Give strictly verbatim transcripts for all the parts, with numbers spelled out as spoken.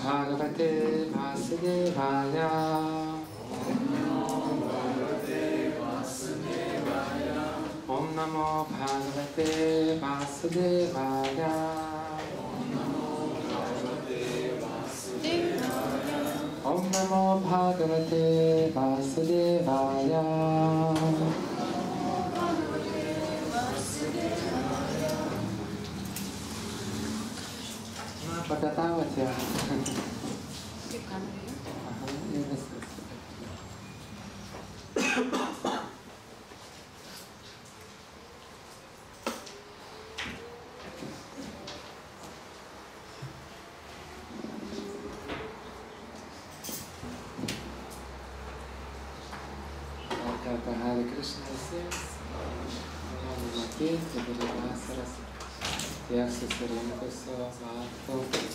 Bhagavate Vasudevaya. Om Namo Bhagavate Vasudevaya. Om Namo Bhagavate Vasudevaya. Na, pakatavote. Kaip kamerė? Aha, ir viskas. Hare Krishna visiems, malonu matyti, dabar vasaras, tiek susirinkusio vartų.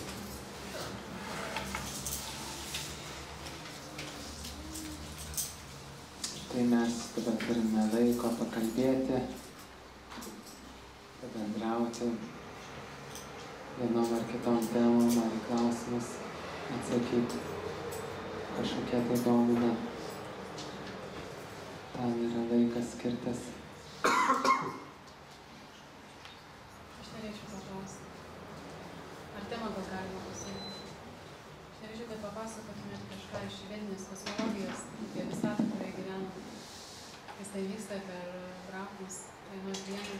Tai mes dabar turime laiko pakalbėti, pabendrauti vienom ar kitom temom, ar į klausimus atsakyti, kažkokie tai domina. Tam yra laikas skirtas. Aš norėčiau paklausti. Ar temą gal galima pasirinkti? Aš norėčiau, kad papasakotumėt kažką iš vedinės kosmologijos, apie visatą, kurioje gyvenam. Kas tai vyksta per Brahmos vienos dieną.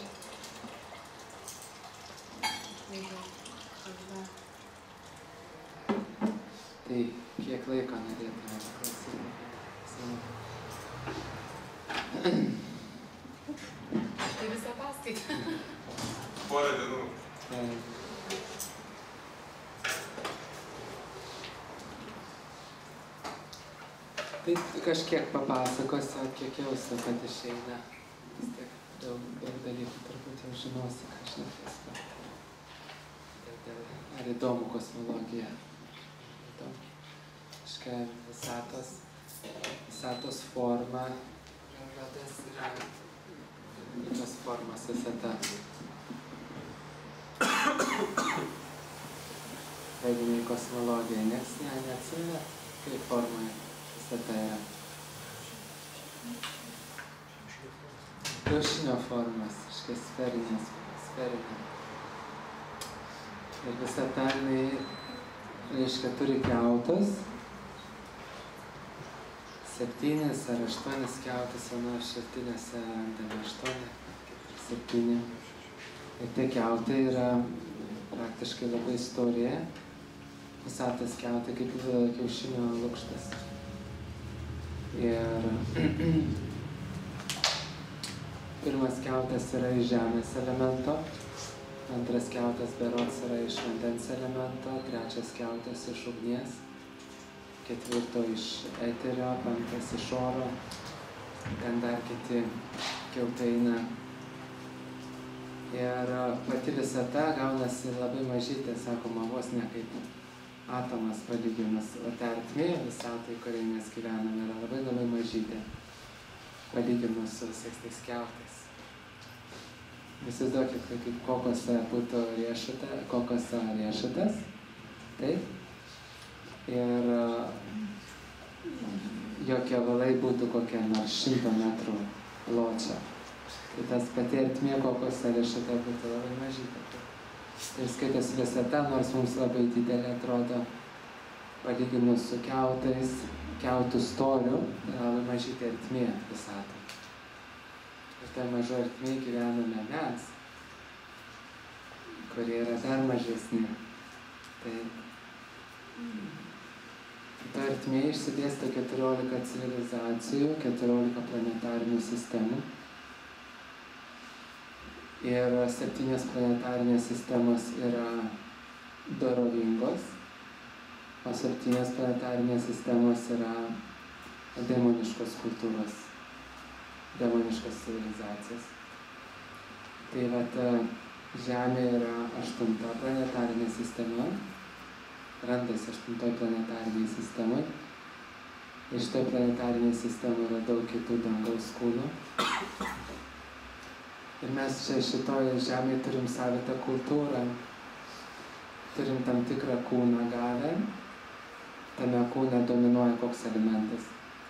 Jeigu kažką. Tai kiek laiko norėtume paklausyti? Tai visą paskaitą. Porą dienų. Tai kažkiek papasakosiu, kiek jausiu, kad išeina. Vis tiek daug, daug dalykų turbūt jau žinosi, ką šnekėsiu. Ar įdomu kosmologija? Įdomu. Kažkia visatos, visatos forma. Žadas yra kitos formos visata. Vedinėj kosmologija, nieks ne, neatsimena, kaip formoje visata yra. Kiaušinio formas, kažkas sferinės, sferinė. Ir visata, jinai, reiškia, turi kiautus. Septynis ar aštuonis kiautus, vieno šaltinėse randame aštuoni, septyni. Ir tie kiautai yra praktiškai labai stori. Visatos kiautai kaip kiaušinio lukštas. Ir pirmas kiautas yra iš žemės elemento, antras kiautas berods yra iš vandens elemento, trečias kiautas iš ugnies, ketvirto iš eterio, penktas iš oro, ten dar kiti kiautai eina. Ir pati visata gaunasi labai mažytė, sakoma, vos ne kaip atomas palyginus, o ta ertmė visatai, kurioje mes gyvename, yra labai labai mažytė, palyginus su visais tais kiautais. Įsivaizduokit, kaip kokoso būtų riešutė, kokoso riešutas, taip? Ir jo kevalai būtų kokie nors šimto metrų pločio. Tai tas pati ertmė kokoso riešutė būtų labai mažytė. Ir skaitosi visata, nors mums labai didelė atrodo, palyginus su kiautais, kiautų storiu, yra labai mažytė ertmė visatai. Ir tai mažo ertmė gyvename mes, kurie yra dar mažesni. Tai ta ertmė išsidėsto keturiolika civilizacijų, keturiolika planetarinių sistemų. Ir septynios planetarinės sistemos yra dorovingos, o septynios planetarinės sistemos yra demoniškos kultūros, demoniškos civilizacijos. Tai vat Žemė yra aštunta planetarinė sistema, randasi aštuntoj planetarinėj sistemoj. Ir šitoj planetarinėj sistemoj yra daug kitų dangaus kūnų. Ir mes čia šitoje Žemėje turim savitą kultūrą, turim tam tikrą kūną gavę, tame kūne dominuoja koks elementas?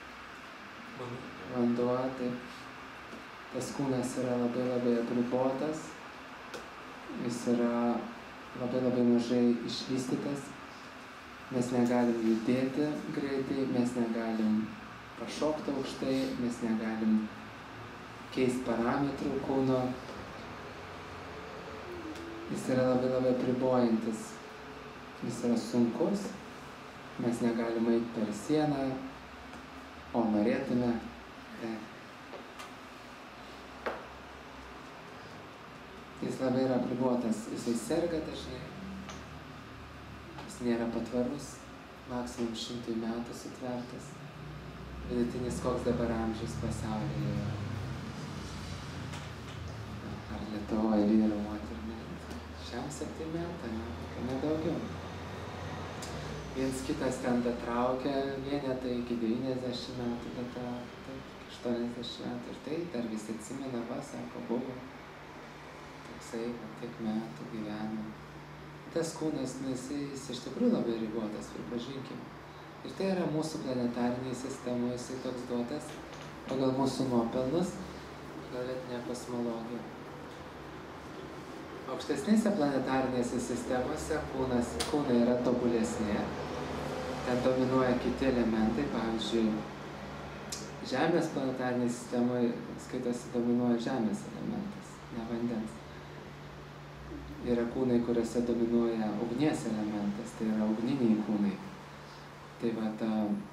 Vanduo, taip. Tas kūnas yra labai labai apribotas, jis yra labai labai mažai išvystytas, mes negalim judėti greitai, mes negalim pašokti aukštai, mes negalim keisti parametrų kūno. Jis yra labai labai apribojantis, jis yra sunkus, mes negalim eiti per sieną, o norėtume. Jis labai yra apribotas, jisai serga dažnai, jis nėra patvarus, maksimum šimtui metų sutvertas. Vidutinis koks dabar amžius pasaulyje yra. Ar Lietuvoje vyro moterų, ne? Šiam septyni metai, ne daugiau. Viens kitas ten datraukia, vienetai iki devyniasdešimt metų datraukia, iki aštuoniasdešimt metų. Ir tai dar visi atsimena, va, sako, buvo. Toksai, va, tiek metų gyveno. Tas kūnas, nu, jis, jis iš tikrųjų labai ribotas, pripažinkim. Ir tai yra mūsų planetariniai sistemoje, jisai toks duotas pagal mūsų nuopelnus, pagal vietinę kosmologiją. Aukštesnėse planetarinėse sistemose kūnas, kūnai yra tobulesnė. Ten dominuoja kiti elementai, pavyzdžiui, Žemės planetarinėje sistemoje skaitosi dominuoja Žemės elementas, ne vandens. Yra kūnai, kuriuose dominuoja ugnies elementas, tai yra ugniniai kūnai. Tai va, ta,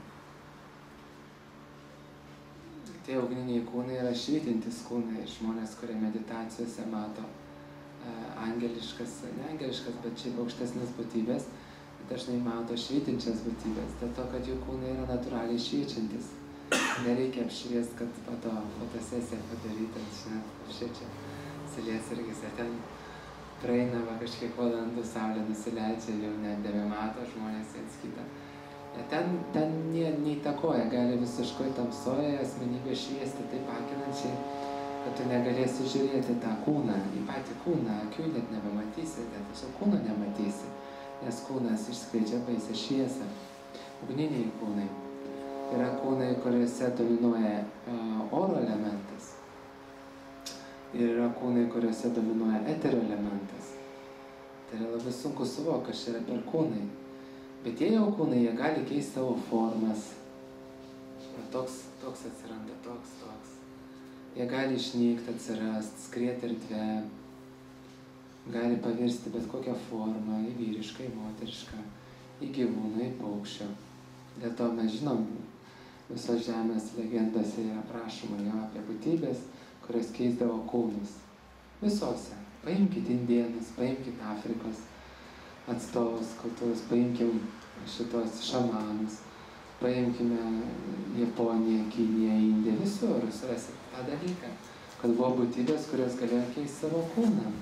tie ugniniai kūnai yra švytintis kūnai, žmonės, kurie meditacijose mato angeliškas, ne angeliškas, bet šiaip aukštesnės būtybės, dažnai mato švytinčias būtybės, dėl to, kad jų kūnai yra natūraliai šviečiantis. Nereikia apšviesti, kad po to fotosesiją padaryti, žinot, apšviečia silies irgi, ten praeina va kažkiek valandų, saulė nusileidžia, jau nebemato žmonės viens kitą. Ten, ten neįtakoja, gali visiškai tamsoje asmenybė šviesti taip akinančiai, kad tu negalėsi žiūrėti tą kūną, į patį kūną, akių net nebematysi, net tiesiog kūno nematysi, nes kūnas išskleidžia baisią šviesą. Ugniniai kūnai yra kūnai, kuriuose dominuoja uh, oro elementas ir yra kūnai, kuriuose dominuoja eterio elementas. Tai yra labai sunku suvokti, kas yra per kūnai. Bet jie jau kūnai, jie gali keisti savo formas. Toks, toks atsiranda, toks, toks. Jie gali išnykti, atsirast, skrieti erdvę, gali pavirsti bet kokią formą, į vyrišką, į moterišką, į gyvūną, į paukščio. Dėl to mes žinom, visos Žemės legendose yra prašoma jo apie būtybės, kurios keisdavo kūnus. Visose. Paimkit indėnus, paimkit Afrikos atstovus kultūros, paimkim šitos šamanus, paimkime Japoniją, Kiniją, Indiją, visur surasit tą dalyką, kad buvo būtybės, kurios galėjo keisti savo kūną.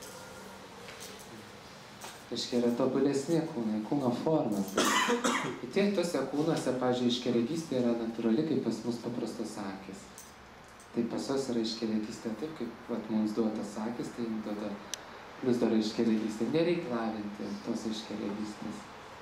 Reiškia, yra tobulesni kūnai, kūno formas. Tiek tuose kūnuose, pavyzdžiui, iškeregystė yra natūrali, kaip pas mus paprastos akis. Tai pas jos yra iškeregystė taip, kaip vat, mums duotas akis, tai jums duoda plius dar iškeregystė. Nereik lavinti tos iškeregystės.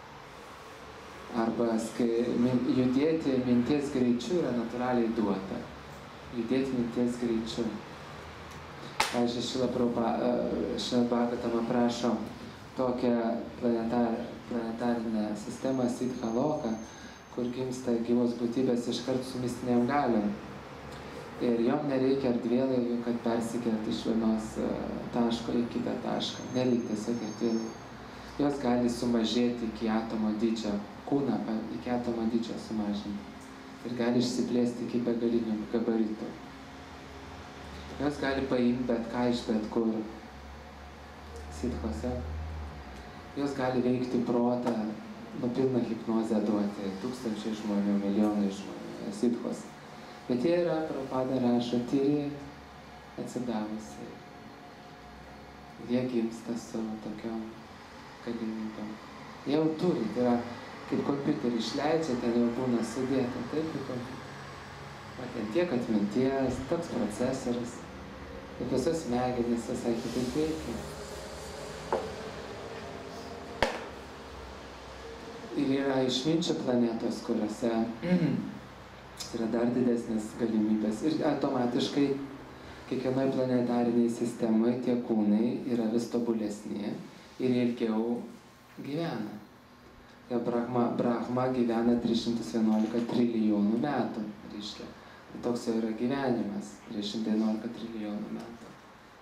Arba skai, judėti minties greičiu yra natūraliai duota. Judėti minties greičiu. Pavyzdžiui, Šrila Bhagavatam aprašo tokią planetar, planetarinę sistemą Siddha Loka, kur gimsta gyvos būtybės iškart su mistinėm galiom. Ir jom nereikia erdvėlaivių, kad persikelt iš vienos taško į kitą tašką. Nereikia tiesiog erdvėlaivių. Jos gali sumažėti iki atomo dydžio, kūną iki atomo dydžio sumažinti. Ir gali išsiplėsti iki begalinių gabaritų. Jos gali paimti bet ką iš bet kur siddhose. Jos gali veikti protą, nu pilną hipnozę duoti tūkstančiai žmonių, milijonai žmonių, siddhos. Bet jie yra, Prabhupada rašo, tyri atsidavusiai. Jie gimsta su tokiom galimybėm. Jie jau turi, tai yra, kaip kompiuterį išleidžia, ten jau būna sudėta, taip kaip kompiuterį. Va, ten tiek atminties, toks procesorius, ir visos smegenys visai kitaip veikia. Ir yra išminčių planetos, kuriuose yra dar didesnės galimybės. Ir automatiškai kiekvienoje planetariniai sistemoje tie kūnai yra vis tobulesni ir ilgiau gyvena. Ja, Brahma, Brahma gyvena tris šimtus vienuolika trilijonų metų, reiškia. Tai toks jau yra gyvenimas, trys šimtai vienuolika trilijonų metų.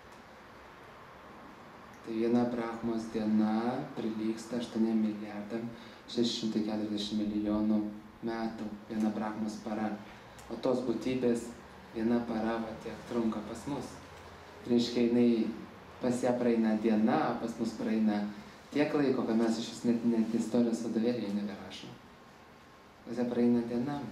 Tai viena Brahmos diena prilygsta aštuoniem milijardam šeši šimtai keturiasdešimt milijonų metų, viena Brahmos para. O tos būtybės viena para va tiek trunka pas mus. Reiškia, jinai pas ją praeina diena, pas mus praeina tiek laiko, kad mes iš vis net, net istorijos vadovėlėje neberašom. Pas ją praeina diena.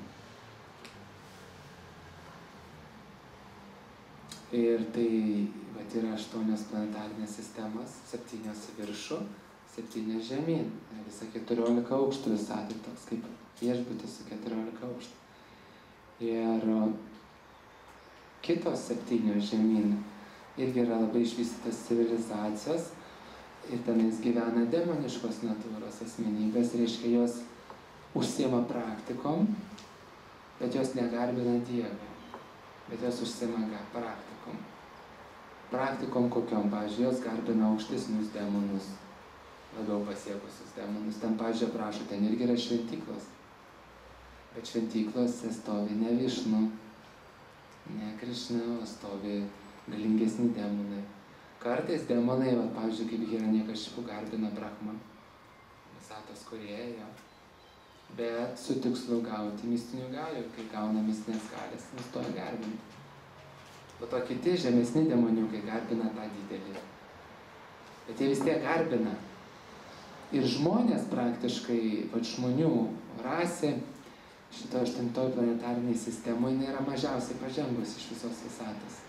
Ir tai vat, yra aštuonios planetarinės sistemas, septynios į viršų, septynios žemyn. Visa keturiolika aukštų visatoj, toks kaip viešbutis su keturiolika aukštų. Ir kitos septynios žemyn irgi yra labai išvystytos civilizacijos ir tenais gyvena demoniškos natūros asmenybės, reiškia, jos užsiema praktikom, bet jos negarbina Dievą, bet jos užsiema praktikom. Praktikom kokiom, pavyzdžiui, jos garbina aukštesnius demonus, labiau pasiekusius demonus. Ten, pavyzdžiui, aprašo, ten irgi yra šventyklos. Bet šventyklose stovi ne Višnu, ne Krišna, o stovi galingesni demonai. Kartais demonai, va, pavyzdžiui, kaip Hiranyakashipu garbina Brahmą, visatos kūrėją, bet su tikslu gauti mistinių galių, kai gauna mistinės galės, nustoja garbinti. Po to kiti žemesni demoniukai garbina tą didelį. Bet jie vis tiek garbina. Ir žmonės praktiškai, va, žmonių rasė, šito aštuntoj planetariniai sistemoje, jinai yra mažiausiai pažengus iš visos visatos.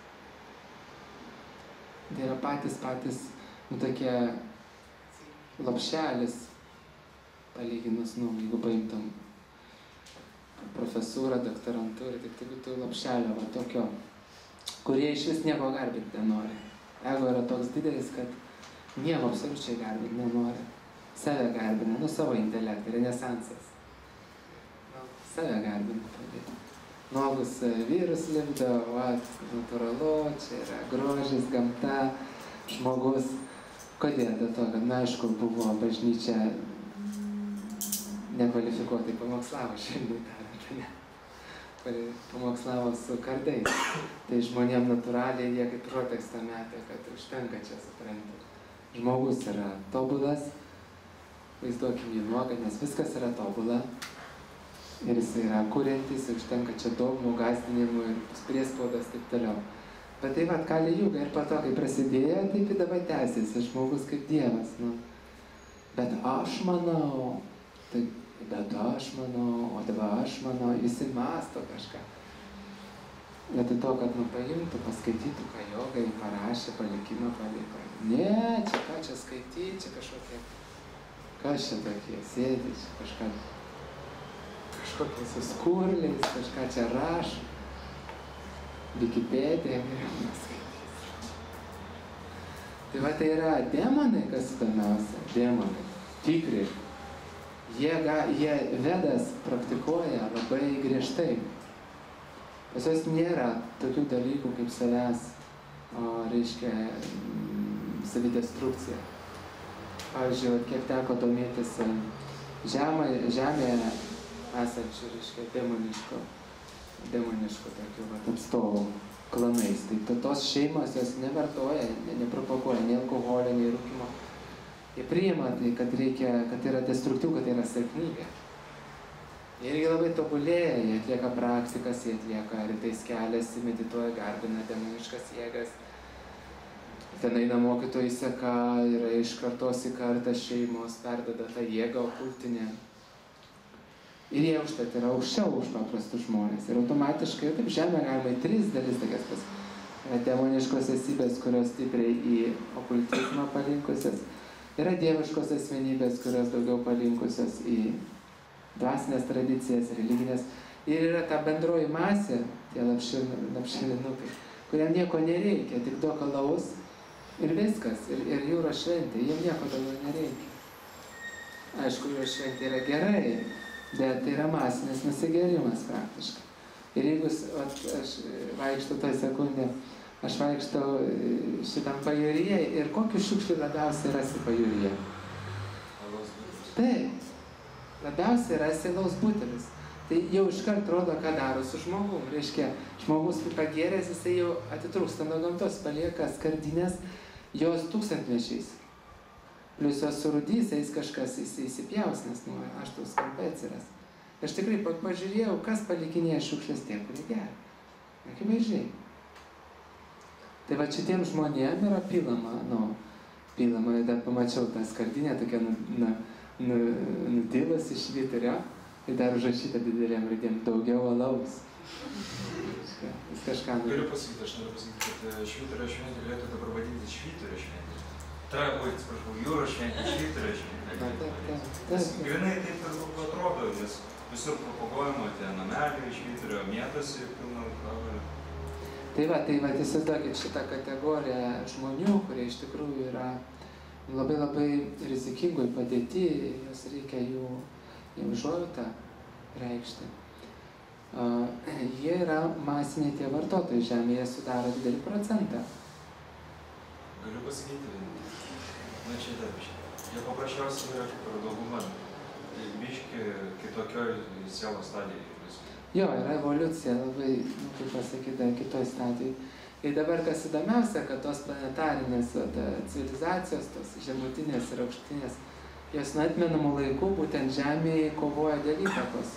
Tai yra patys, patys, nu, tokie lopšelis, palyginus, nu, jeigu paimtum profesūrą, doktorantūrą, tik tai būtų lopšelio, va, tokio, kurie iš vis nieko garbinti nenori. Ego yra toks didelis, kad nieko absoliučiai garbinti nenori. Save garbina, nu, savo intelektą, renesansas. Nu, save garbina pradėti. Nuogus vyrus lipdo, va, natūralu, čia yra grožis, gamta, žmogus. Kodėl? Dėl to, kad, na, aišku, buvo bažnyčia nekvalifikuotai pamokslavo, šiandien tariant, ne? Kuri pamokslavo su kardais. Tai žmonėm natūraliai jie kaip protekstą metė, kad užtenka čia supranti. Žmogus yra tobulas, vaizduokim jį nuogą, nes viskas yra tobula. Ir jis yra kuriantis, užtenka čia dogmų, gąsdinimų ir priespaudos taip toliau. Bet tai vat Kali Juga ir po to, kai prasidėjo, taip ir dabar tęsiasi, žmogus kaip Dievas. Nu. Bet aš manau, tai, bet aš manau, o dabar aš manau, visi mąsto kažką. Vietoj to, kad nu paimtų, paskaitytų, ką jogai parašė, palikimą paliko. Ne, čia ką čia skaityti, čia kažkokie, kas čia tokie, sėdi, čia kažką, kažkokie su skurliais, kažką čia rašo. Wikipedija, geriau skaitys. Tai va, tai yra demonai, kas įdomiausia, demonai, tikri. Jie, ga, jie Vedas praktikuoja labai griežtai. Pas jos nėra tokių dalykų kaip savęs, o, reiškia, savidestrukcija. Pavyzdžiui, kiek teko domėtis žemė, žemėje esančių, reiškia, demoniško, demoniško tokių vat, atstovų klanais. Tai tos šeimos jos nevartoja, ne, nepropaguoja nei alkoholio, nei rūkymo. Jie priima tai, kad reikia, kad yra destruktyvu, kad yra silpnybė. Jie irgi labai tobulėja, jie atlieka praktikas, jie atlieka rytais keliasi, medituoja, garbina demoniškas jėgas. Ten eina mokytojai seka, yra iš kartos į kartą šeimos, perdada tą jėgą okultinę. Ir jie užtat yra aukščiau už paprastus žmonės. Ir automatiškai, taip žemė galima į tris dalis tokias pas. Yra demoniškos esybės, kurios stipriai į okultizmą palinkusios. Yra dieviškos asmenybės, kurios daugiau palinkusios į dvasinės tradicijas, religinės. Ir yra ta bendroji masė, tie lapšilinukai, kuriam nieko nereikia, tik daug alaus ir viskas. Ir, ir jūros šventė, jiem nieko daugiau nereikia. aišku, jo šventė yra gerai, bet tai yra masinis nusigėrimas praktiškai. Ir jeigu at, aš vaikštau toj sekundę, aš vaikštau šitam pajūryje ir kokių šiukšlių labiausiai rasi pajūryje? Taip, labiausiai rasi alaus butelius. Tai jau iškart rodo, ką daro su žmogum. Reiškia, žmogus pagėręs, jisai jau atitrūksta nuo gamtos, palieka skardinės jos tūkstantmečiais. Plius jos surudys, eis kažkas, jisai įsipjaus, nes nu, aš tos skampai atsiras. Aš tikrai pažiūrėjau, kas palikinėja šiukšlės tie, kurie geria. Akivaizdžiai. Tai va šitiem žmonėm yra pilama, nu, pilama, dar pamačiau tą skardinę, tokia nu, nu, nu, nutilas iš švyturio. Ir dar užrašyta didelėm raidėm daugiau alaus. Jis kažką... Galiu pasakyti, aš noriu pasakyti, kad švyturio šventė galėtų dabar vadinti švyturio šventė. Ta, oi, atsiprašau, jūros šventė, švyturio šventė. Nes grinai taip ir atrodo, nes visur propaguojama tie nameliai, švyturio mėtosi pilna kavalė. Tai va, tai va, įsivaizduokit šitą kategoriją žmonių, kurie iš tikrųjų yra labai labai rizikingoj padėty, jos reikia jų užuojautą reikšti. Uh, jie yra masiniai tie vartotojai žemėje, sudaro didelį procentą. Galiu pasakyti, na čia dar biški. Jie paprasčiausiai yra kaip ir dauguma, biški kitokioj sielos stadijai. Jo, yra evoliucija labai, nu, kaip pasakyti, kitoj stadijai. Ir dabar kas įdomiausia, kad tos planetarinės civilizacijos, tos žemutinės ir aukštinės, jos nuo atmenamų laikų būtent žemėje kovoja dėl įtakos.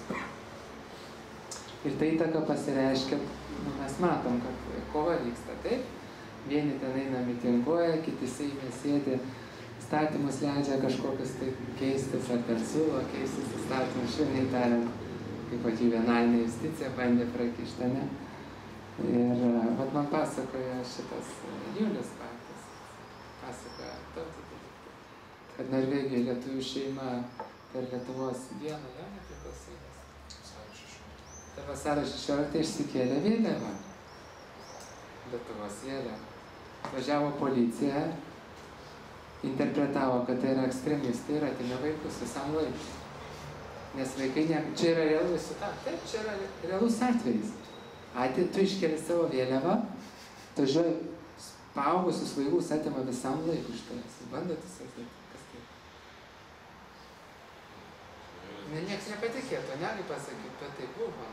Ir ta įtaka pasireiškia, nu, mes matom, kad kova vyksta taip. Vieni ten eina mitinguoja, kiti seime sėdi, statymus leidžia kažkokius tai keistis, ar ten siūlo keistis įstatymus, švelniai tariant, kaip pat jų vienalinė justicija bandė prakišti, ne? Ir vat man pasakoja šitas Julius Paktas, pasakoja tokį dalyką, kad Norvegijoje lietuvių šeima per Lietuvos dieną, jo, nepriklausomybės. Per vasario šešioliktą išsikėlė vėliavą. Lietuvos vėliavą. Važiavo policija, interpretavo, kad tai yra ekstremistai ir atėmė vaikus visam laikui. Nes vaikai ne... Čia yra realus situacija. Taip, čia yra realus atvejis. Atė, tu iškeli savo vėliavą, tu žiūrėjai, paaugusius vaikus atėmė visam laikui iš tavęs. Bandot įsivaizduoti. Ne, nieks nepatikėtų, negali pasakyti, bet tai buvo.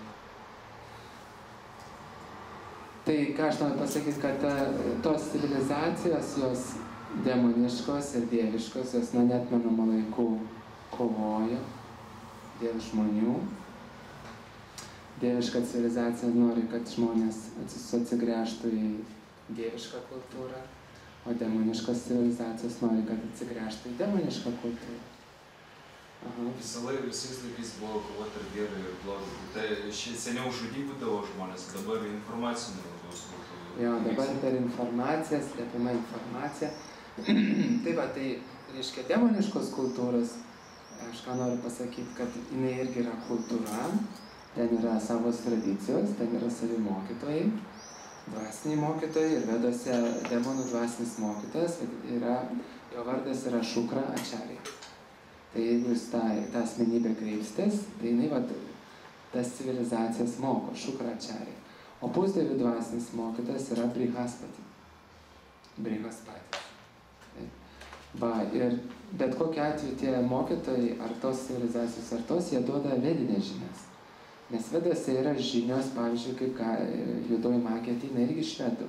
Tai ką aš noriu pasakyti, kad ta, tos civilizacijos, jos demoniškos ir dieviškos, jos nuo neatmenamų laikų kovoja dėl žmonių. Dieviška civilizacija nori, kad žmonės atsigręžtų į dievišką kultūrą, o demoniškos civilizacijos nori, kad atsigręžtų į demonišką kultūrą. Aha. Visą laiką, visais laikais buvo kova tarp gero ir blogo. Tai seniau žudyk būdavo žmonės, dabar informacinių labiau smurtų. Jo, dabar per informaciją, slepiama informacija. Tai va, tai reiškia demoniškos kultūros, aš ką noriu pasakyti, kad jinai irgi yra kultūra, ten yra savos tradicijos, ten yra savi mokytojai, dvasiniai mokytojai ir vedose demonų dvasinis mokytojas, yra, jo vardas yra Šukra Ačarija. Tai jeigu jūs tą, tą asmenybę kreipstės, tai jinai va, tas civilizacijas moko, Šukra Ačarija. O pusdievių dvasinis mokytojas yra Brihaspati. Brihaspati. Va, ir bet kokiu atveju tie mokytojai, ar tos civilizacijos, ar tos, jie duoda vedinės žinias. Nes vedose yra žinios, pavyzdžiui, kaip ką, judoji magija ateina irgi iš vedų.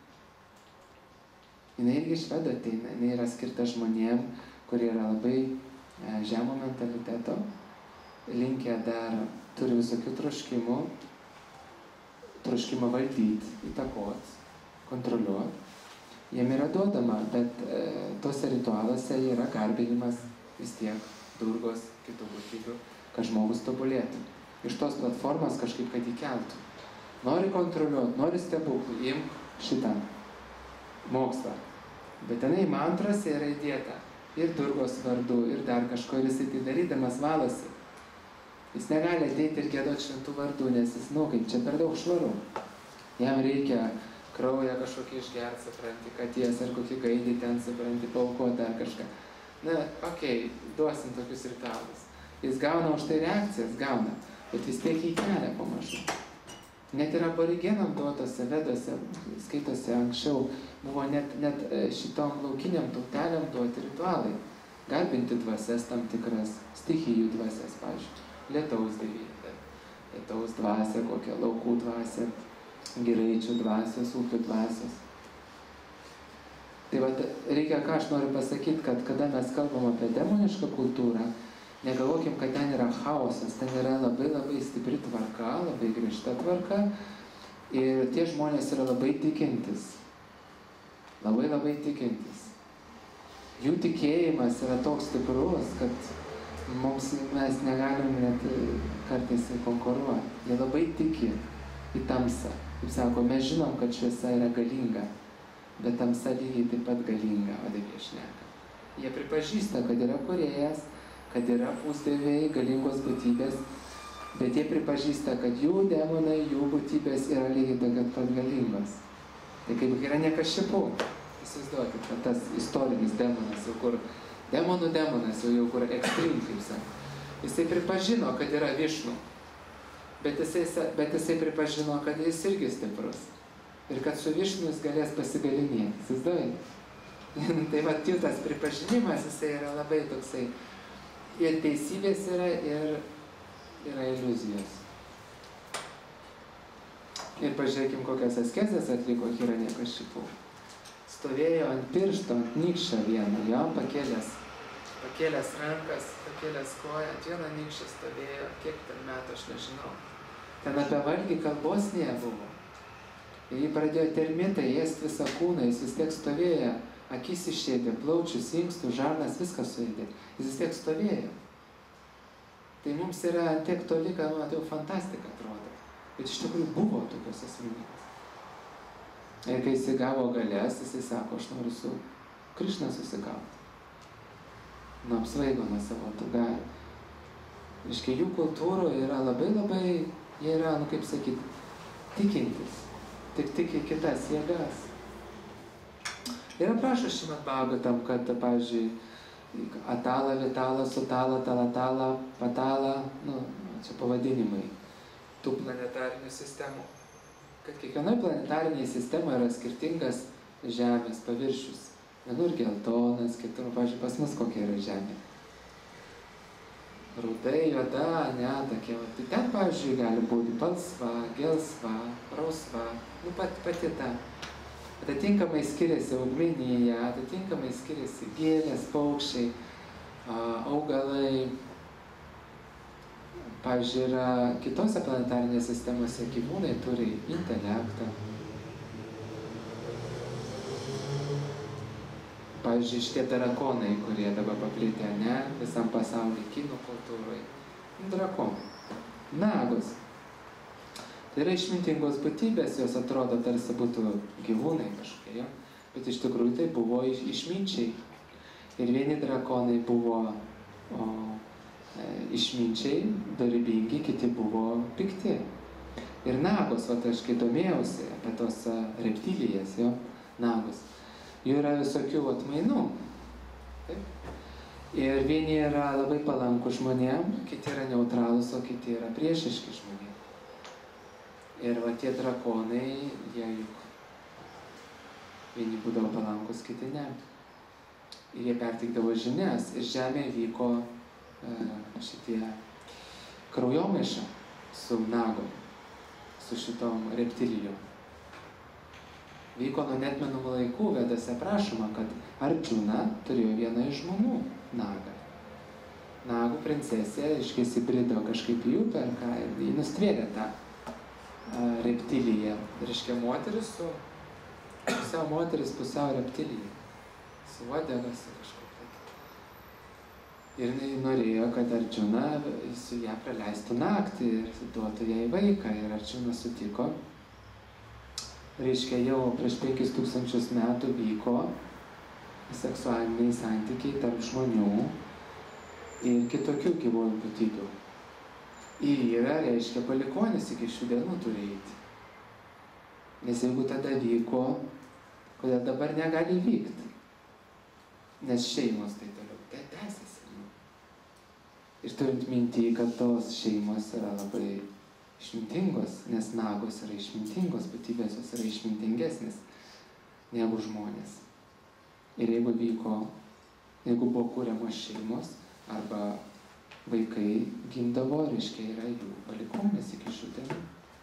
Jinai irgi iš vedų ateina, jinai yra skirta žmonėm, kurie yra labai e, žemo mentaliteto, linkę dar, turi visokių troškimų, troškimą valdyti, įtakoti, kontroliuoti. Jiem yra duodama, bet e, tose ritualuose yra garbinimas vis tiek Durgos, kitų būtybių, kad žmogus tobulėtų. Iš tos platformos kažkaip, kad įkeltų. Nori kontroliuoti, nori stebuklų, imk šitą mokslą. Bet tenai mantrose yra įdėta ir Durgos vardu, ir dar kažko, ir jisai tai darydamas valosi. Jis negali ateiti ir giedoti šventų vardų, nes jis, nu, kaip čia per daug švaru. Jam reikia kraują kažkokį išgerti, supranti, kad ties ar kokį gaidį ten, supranti, paaukoti ar kažką. na, okei, okay, duosim tokius ritualus. Jis gauna už tai reakcijas, gauna, bet vis tiek jį kelia pamažu. Net ir aborigenam duotose vedose, skaitose anksčiau, buvo net, net šitom laukiniam tauteliam duoti ritualai. Garbinti dvasias tam tikras, stichijų dvasias, pavyzdžiui, lietaus dievybė, lietaus dvasia, kokia laukų dvasia, giraičių dvasios, ūkių dvasios. Tai va, reikia, ką aš noriu pasakyti, kad kada mes kalbam apie demonišką kultūrą, negalvokim, kad ten yra chaosas, ten yra labai labai stipri tvarka, labai griežta tvarka ir tie žmonės yra labai tikintis. Labai labai tikintis. Jų tikėjimas yra toks stiprus, kad mums mes negalim net kartais konkuruoti. Jie labai tiki į tamsą. Kaip sako, mes žinom, kad šviesa yra galinga, bet tamsa lygiai taip pat galinga, o taip jie šneka. Jie pripažįsta, kad yra kūrėjas, kad yra pusdieviai, galingos būtybės, bet jie pripažįsta, kad jų demonai, jų būtybės yra lygiai tokios pat galingos. Tai kaip yra nekašipų. Įsivaizduokit, kad tas istorinis demonas, jau kur demonų demonas, jau, jau kur ekstrem, kaip sako. Jisai pripažino, kad yra Višnu, bet jisai, bet jisai pripažino, kad jis irgi stiprus. Ir kad su Višnu jis galės pasigalinėti. Įsivaizduojat? Tai va, jų tas pripažinimas, jisai yra labai toksai. Ir teisybės yra, ir yra iliuzijos. Ir pažiūrėkim, kokias askezes atliko Hiranyakšipų. Stovėjo ant piršto, ant nykščio vieną, jo, pakėlęs, pakėlęs rankas, pakėlęs koją, ant vieno nykščio stovėjo, kiek ten metų, aš nežinau. Ten apie valgį kalbos nebuvo. Ir jį pradėjo termitai, ėst visą kūną, jis vis tiek stovėjo, akis išėdė, plaučius, inkstų, žarnas, viskas suėdė. Jis vis tiek stovėjo. Tai mums yra tiek toli, kad man jau fantastika atrodo. Bet iš tikrųjų buvo tokios asmenybės. Ir kai jis gavo galės, jisai sako, aš noriu su Krišna susikauti. Nu, apsvaigo nuo savo tų galių. Iškai jų kultūroje yra labai labai, jie yra, nu kaip sakyti, tikintis. Tik tiki kitas jėgas. Ir aprašo Šrimad Bhagavatam, kad, pavyzdžiui, Atala, Vitala, Sutala, Talatala, Patala, nu, čia pavadinimai tų planetarinių sistemų. Kad kiekvienai planetarinėje sistemoje yra skirtingas Žemės paviršius. Vienur geltonas, kitur, pavyzdžiui, pas mus kokia yra Žemė. Rudai, juoda, ne, tokia. Tai ten, pavyzdžiui, gali būti balsva, gelsva, rausva, nu pat, pati ta. Atitinkamai skiriasi augmenija, atitinkamai skiriasi gėlės, paukščiai, augalai. Pavyzdžiui, yra kitose planetarinėse sistemose gyvūnai turi intelektą. Pavyzdžiui, šitie drakonai, kurie dabar paplitę, ne, visam pasaulyje, kinų kultūroje. Drakonai. Nagos. Tai yra išmintingos būtybės, jos atrodo tarsi būtų gyvūnai kažkokie, jo? Bet iš tikrųjų tai buvo iš, išminčiai. Ir vieni drakonai buvo o, e, išminčiai, dorybingi, kiti buvo pikti. Ir nagos, va, aš kai domėjausi apie tos reptilijas, jo, nagos, jų yra visokių atmainų. Taip? Ir vieni yra labai palankų žmonėm, kiti yra neutralūs, o kiti yra priešiški žmonėm. Ir va tie drakonai, jie juk vieni būdavo palankus, kiti ne. Ir jie perteikdavo žinias. Ir žemėje vyko e, šitie kraujomaiša su nagom, su šitom reptilijom. Vyko nuo netmenamų laikų, vedose aprašoma, kad Arjuna turėjo vieną iš žmonų nagą. Nagų princesė iškėsibrido kažkaip į upę, ar ką, ir jį nustvėrė tą reptilija. Reiškia moteris su pusiau moteris, pusiau reptilija. Su uodega, su kažkokia. Ir jinai norėjo, kad Arjuna su ją praleistų naktį ir duotų jai vaiką. Ir Arjuna sutiko. Reiškia, jau prieš penkis tūkstančius metų vyko seksualiniai santykiai tarp žmonių ir kitokių gyvūnų būtybių. Ir yra, reiškia, palikonis iki šių dienų turi eiti. Nes jeigu tada vyko, kodėl dabar negali vykti? Nes šeimos tai toliau tęsiasi. Ir turint mintį, kad tos šeimos yra labai išmintingos, nes nagos yra išmintingos, būtybės jos yra išmintingesnės negu žmonės. Ir jeigu vyko, jeigu buvo kūriamos šeimos, arba vaikai gimdavo, reiškia, yra jų palikuonys iki šių dienų.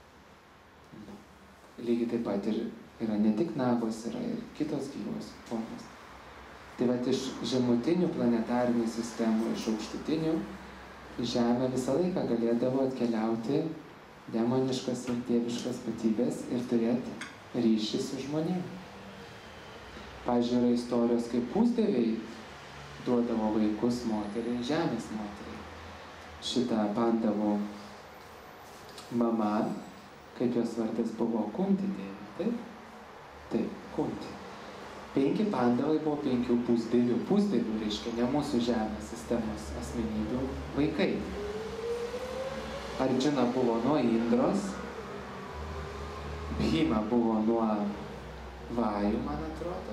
Lygiai taip pat ir yra ne tik nagos, yra ir kitos gyvos formos. Tai vat iš žemutinių planetarinių sistemų, iš aukštutinių, į Žemę visą laiką galėdavo atkeliauti demoniškas ir dieviškas būtybės ir turėti ryšį su žmonėmis. Pavyzdžiui, yra istorijos, kaip pusdieviai duodavo vaikus moteriai, žemės moteriai. Šitą Pandavų mama, kaip jos vardas buvo, Kunti dėvė, taip? Taip, Kunti. Penki Pandavai buvo penkių pusdievių. Pusdievių reiškia ne mūsų žemės sistemos asmenybių vaikai. Arjuna buvo nuo Indros, Bhima buvo nuo Vajų, man atrodo.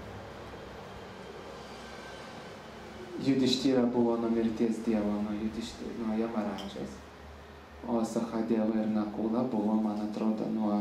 Judištyra buvo nuo mirties dievo, nuo, nuo Jamaražas. O Sahadeva ir Nakula buvo, man atrodo, nuo,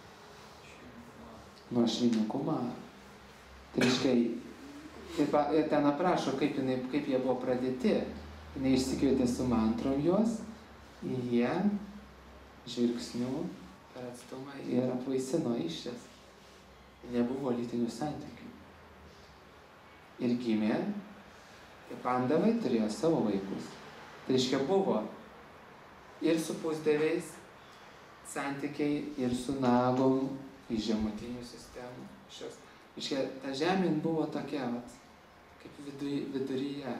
nuo Švinių Kumaro. Tai reiškia, ir ten aprašo, kaip, jinai, kaip jie buvo pradėti. Jinai išsikvietė su mantrom juos, jie žvilgsnių per atstumą ir apvaisino iščias. Nebuvo lytinių santykių. Ir gimė, ir Pandavai turėjo savo vaikus. Tai reiškia, buvo ir su pusdieviais santykiai, ir su nagom iš žemutinių sistemų. Šios. Reiškia, ta žemė buvo tokia, vat, kaip vidury, viduryje.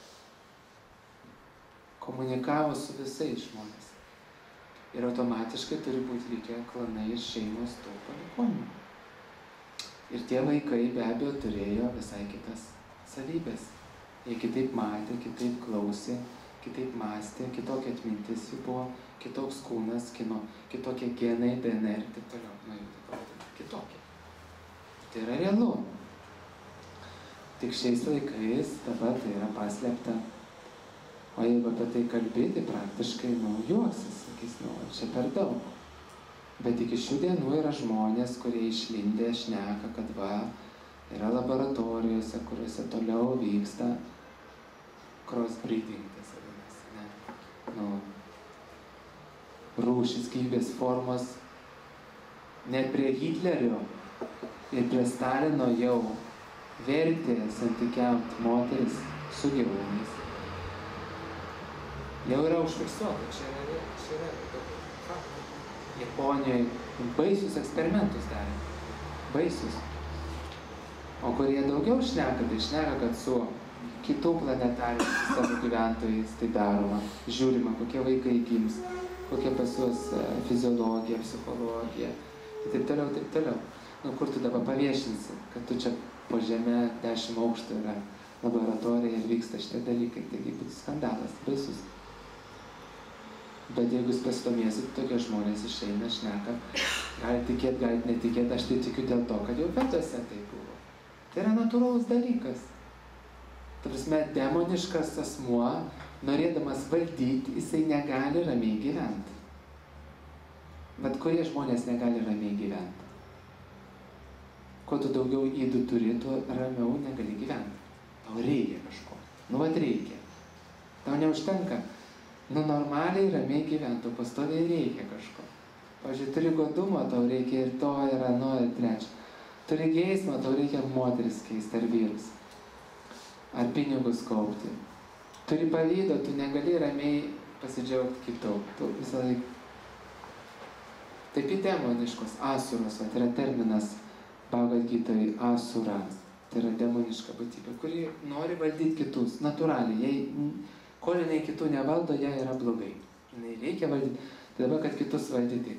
Komunikavo su visais žmonės. Ir automatiškai turi būti likę klanai ir šeimos tų palikuonių. Ir tie vaikai be abejo turėjo visai kitas savybės. Jie kitaip matė, kitaip klausė, kitaip mąstė, kitokia atmintis jų buvo, kitoks kūnas, kino, kitokie genai, D N R ir taip toliau. Nu, jau kitokie. Tai yra realu. Tik šiais laikais dabar tai yra paslėpta. O jeigu apie tai kalbėti, praktiškai, nu, juoksis, sakys, nu, čia per daug. Bet iki šių dienų yra žmonės, kurie išlindę šneka, kad va, yra laboratorijose, kuriuose toliau vyksta crossbreeding, tas vadinasi, ne? Nu, rūšis gyvybės formos net prie Hitlerio ir prie Stalino jau vertė santykiaut moteris su gyvūnais. Jau yra užfiksuota, čia yra, čia yra faktų. Japonijoje baisius eksperimentus darė. Baisius. O kurie daugiau šneka, tai šneka, kad su kitų planetarinių sistemų gyventojais tai daroma. Žiūrima, kokie vaikai gims, kokia pas juos fiziologija, psichologija. Ir taip toliau, taip toliau. Nu, kur tu dabar paviešinsi, kad tu čia po žemė dešimt aukštų yra laboratorija ir vyksta šitie dalykai. Taigi būtų skandalas, baisus. Bet jeigu jūs pasidomėsit, tokie žmonės išeina, šneka, gali tikėti, gali netikėti, aš tai tikiu dėl to, kad jau Veduose tai buvo. Tai yra natūralus dalykas. Ta prasme, demoniškas asmuo, norėdamas valdyti, jisai negali ramiai gyventi. Bet kurie žmonės negali ramiai gyventi. Kuo tu daugiau įdų turi, tu ramiau negali gyventi. Tau reikia kažko. Nu, vat reikia. Tau neužtenka. Nu, normaliai, ramiai gyventų, pastoviai reikia kažko. Pavyzdžiui, turi godumą, tau reikia ir to, ir ano, ir trečio. Turi geismą, tau reikia moteris keisti ar vyrus. Ar pinigus kaupti. Turi pavydą, tu negali ramiai pasidžiaugti kitų. Tu visą laiką. Taip į demoniškos, asuros, tai yra terminas Bhagavad Gitoj, asura. Tai yra demoniška būtybė, kuri nori valdyti kitus, natūraliai. Jei, kol jinai kitų nevaldo, ją yra blogai. Jinai reikia valdyti. Tai dabar, kad kitus valdyti,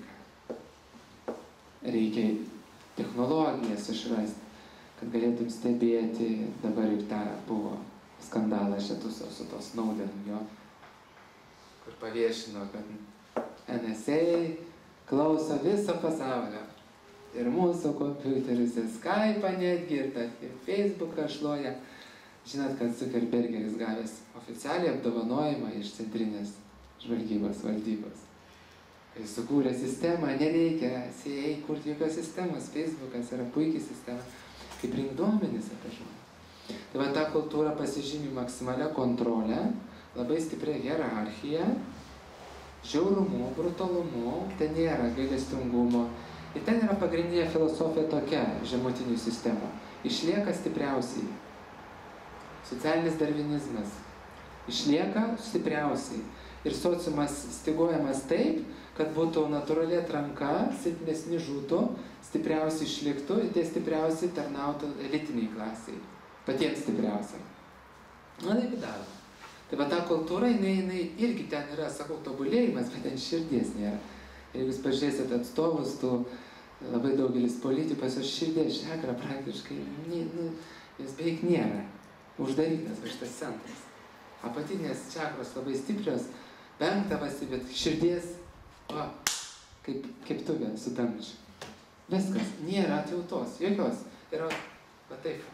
reikia technologijas išrasti, kad galėtum stebėti. Dabar ir ta buvo skandalas šitus su tos Snowden, jo, kur paviešino, kad N S A klauso viso pasaulio. Ir mūsų kompiuterius, ir Skype'ą netgi, ir, ir Facebook'ą šloja. Žinot, kad Zuckerbergeris gavęs oficialiai apdovanojimą iš centrinės žvalgybos valdybos. Kai sukūrė sistemą, nereikia C I A kurti jokios sistemos, Facebookas yra puikiai sistema, kaip rink duomenis apie žmonės. Tai va ta kultūra pasižymi maksimalia kontrolė, labai stipria hierarchija, žiaurumu, brutalumu, ten nėra gailestingumo. Ir ten yra pagrindinė filosofija tokia žemutinių sistemų. Išlieka stipriausiai. Socialinis darvinizmas. Išlieka stipriausiai. Ir sociumas styguojamas taip, kad būtų natūrali atranka, silpnesni žūtų, stipriausiai išliktų ir tie stipriausiai tarnautų elitiniai klasiai. Patiems stipriausiai. Na, taip daro. Tai va ta kultūra, jinai, jinai irgi ten yra, sakau, tobulėjimas, bet ten širdies nėra. Jeigu jūs pažiūrėsit atstovus, tu labai daugelis politikos, jos širdies čakra praktiškai, nu, jos beveik nėra. Uždarytas va šitas centras. Apatinės čakros labai stiprios, penktą pasibėt, širdies, va, kaip keptuvė su damžiu. Viskas, nėra atjautos, jokios. Yra, va taip,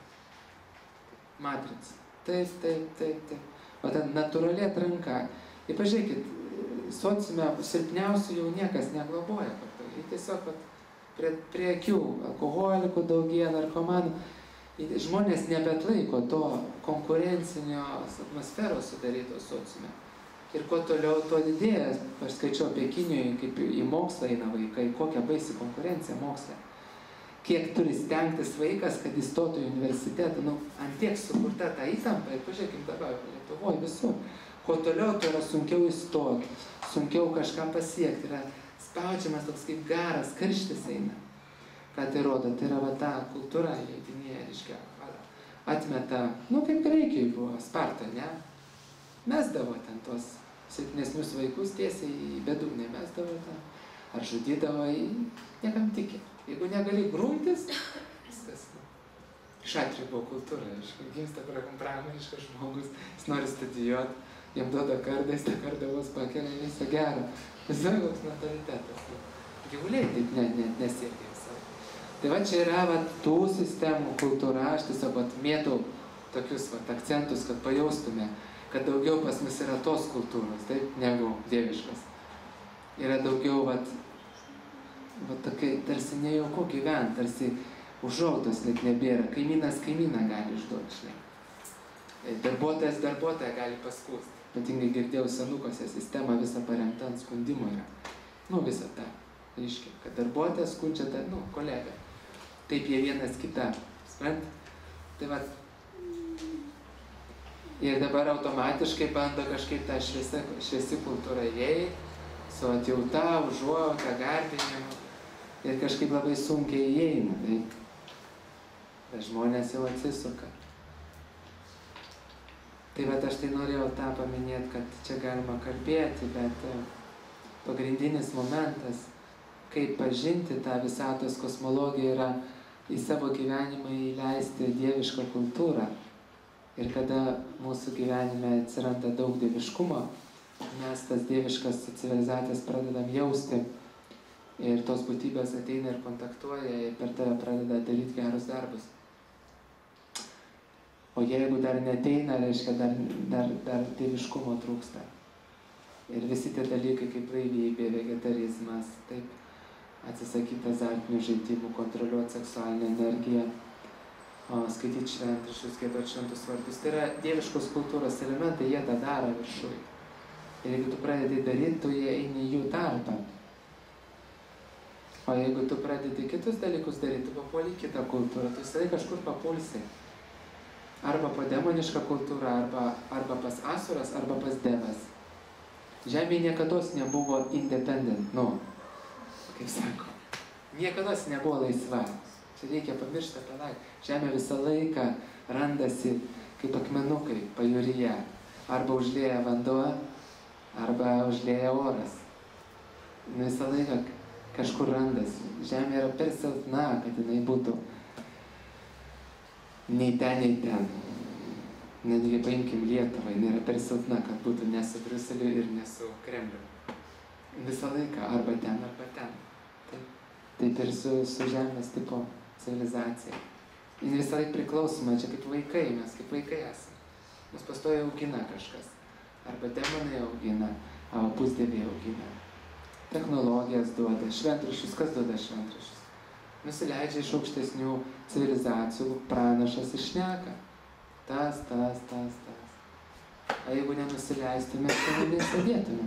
matrica. Taip, taip, taip, taip. O ten natūrali atranka. Ir pažiūrėkit, sociume silpniausių jau niekas negloboja kartu. Ir tiesiog vat, prie, prie akių alkoholikų daugėja, narkomanų. Žmonės nebetlaiko to konkurencinio atmosferos sudarytos sociume. Ir kuo toliau, tuo didėja. Aš skaičiau apie Kinijoje, kaip į mokslą eina vaikai, kokia baisi konkurencija moksle. Kiek turi stengtis vaikas, kad įstotų į universitetą, nu, antiek sukurta ta įtampa, ir pažiūrėkim dabar, Lietuvoje visur. Kuo toliau, tuo yra sunkiau įstoti, sunkiau kažką pasiekti, yra spaudžiamas toks kaip garas, karštis eina. Ką tai rodo, tai yra va ta kultūra, jeitinėje, reiškia, atmeta, nu, kaip Graikijai buvo, Sparta, ne? Mesdavo ten tuos silpnesnius vaikus tiesiai į bedugnę, mesdavo ten, ar žudydavo į niekam tikė. Jeigu negali grumtis, viskas. Šatrių buvo kultūra, aišku, gimsta pramoniškas žmogus, jis nori studijuoti, jam duoda kardą, jis tą kardą vos pakelia, visą gerą. Visai koks mentalitetas. Gyvuliai taip net ne, nesiekia visai. Tai va čia yra va, tų sistemų kultūra, aš tiesiog vat, mėtau tokius vat, akcentus, kad pajaustume, kad daugiau pas mus yra tos kultūros, taip, negu dieviškas. Yra daugiau vat, va tokia, tarsi nejauku gyventi, tarsi užuojautos net nebėra. Kaimynas kaimyną gali išduoti, žinai. Darbuotojas darbuotoją gali paskųsti. Ypatingai girdėjau senukose sistemą visą paremta ant skundimo yra. Nu, visą tą. Reiškia, kad darbuotojas skundžia tą, nu, kolegą. Taip jie vienas kitą. Sprant? Tai va. Ir dabar automatiškai bando kažkaip tą šviesi, šviesi kultūrą įėjai, su atjauta, užuojauta, garbinimu. Ir kažkaip labai sunkiai įeina, tai bet žmonės jau atsisuka. Tai bet aš tai norėjau tą paminėti, kad čia galima kalbėti, bet pagrindinis momentas, kaip pažinti tą visatos kosmologiją, yra į savo gyvenimą įleisti dievišką kultūrą. Ir kada mūsų gyvenime atsiranda daug dieviškumo, mes tas dieviškas civilizacijas pradedam jausti. Ir tos būtybės ateina ir kontaktuoja ir per tave pradeda daryti gerus darbus. O jeigu dar neteina, reiškia, dar, dar, dar dieviškumo trūksta. Ir visi tie dalykai kaip laivybė, vegetarizmas, taip, atsisakyti azartinių žaidimų, kontroliuoti seksualinę energiją, o, skaityti šventraščius, giedoti šventus vardus. Tai yra dieviškos kultūros elementai, jie tą daro viršui. Ir jeigu tu pradedi daryti, tu jie eini jų tarpą. O jeigu tu pradedi kitus dalykus daryti, tu papuoli kitą kultūrą, tu visai kažkur papulsi. Arba po demonišką kultūrą, arba, arba pas asuras, arba pas devas. Žemė niekados nebuvo independent, nu, kaip sako. Niekados nebuvo laisva. Čia reikia pamiršti apie laiką. Žemė visą laiką randasi kaip akmenukai pajūryje. Arba užlieja vanduo, arba užlieja oras. Visą laiką kažkur randasi. Žemė yra per silpna, kad jinai būtų nei ten, nei ten. Netgi paimkim Lietuvą, jinai yra per silpna, kad būtų ne su Briuseliu ir ne su Kremliu. Visą laiką arba ten, arba ten. Taip, taip ir su, su žemės tipo civilizacija. Jis visą laiką priklausoma, čia kaip vaikai, mes kaip vaikai esame. Mus pastoja augina kažkas. Arba demonai augina, arba pusdieviai augina. Technologijas duoda, šventraščius, kas duoda šventraščius? Nusileidžia iš aukštesnių civilizacijų, pranašas ir šneka. Tas, tas, tas, tas. O jeigu nenusileistume, tai nesėdėtume.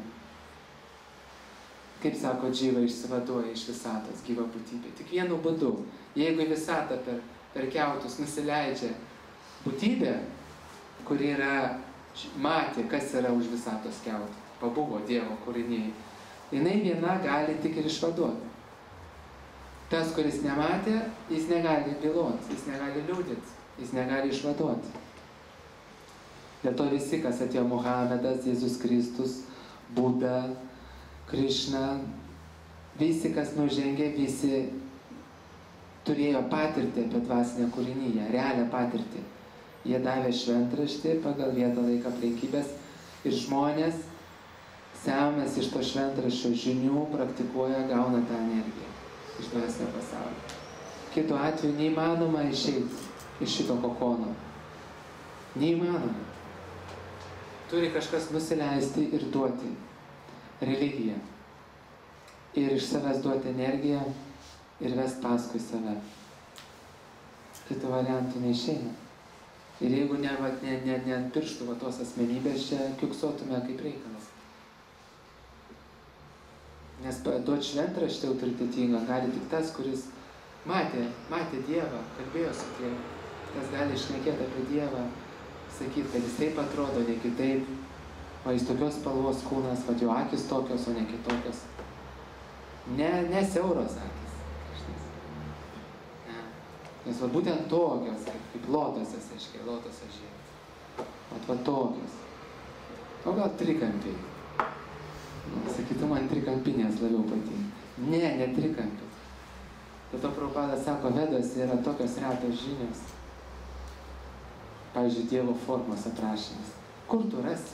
Kaip sako, džyva išsivaduoja iš visatos, gyva būtybė. Tik vienu būdu. Jeigu visata per, per kiautus nusileidžia būtybė, kuri yra, matė, kas yra už visatos kiautų, pabuvo Dievo kūriniai, jinai viena gali tik ir išvaduoti. Tas, kuris nematė, jis negali byloti, jis negali liūdėti, jis negali išvaduoti. Dėl to visi, kas atėjo Muhamedas, Jėzus Kristus, Buda, Krišna, visi, kas nužengė, visi turėjo patirtį apie dvasinę kūrinyje, realią patirtį. Jie davė šventraštį pagal vietą, laiką, aplinkybės ir žmonės, semės iš to šventraščio žinių, praktikuoja, gauna tą energiją iš dvasinio pasaulio. Kitu atveju neįmanoma išeiti iš šito kokono. Neįmanoma. Turi kažkas nusileisti ir duoti religiją. Ir iš savęs duoti energiją ir vest paskui save. Kitų variantų neišeina. Ir jeigu ne, va, ne, ne, ne ant pirštų va, tos asmenybės čia kiuksotume kaip reikalas. Nes duoti šventraštį autoritetingą gali tik tas, kuris matė, matė Dievą, kalbėjo su Dievu. Tas gali šnekėti apie Dievą, sakyti, kad jis taip atrodo, ne kitaip, o jis tokios spalvos kūnas, va jo akis tokios, o ne kitokios. Ne, ne siauros akis. Ne. Nes va būtent tokios, kaip, kaip lotosas, aiškiai, lotosas žiedai. Vat va tokios. O gal trikampiai. Nu, sakytų, man trikampinės labiau patinka. Ne, ne trikampis. Dėl to Prabhupada sako, Vedos yra tokios retos žinios. Pavyzdžiui, Dievo formos aprašymas. Kur tu rasi?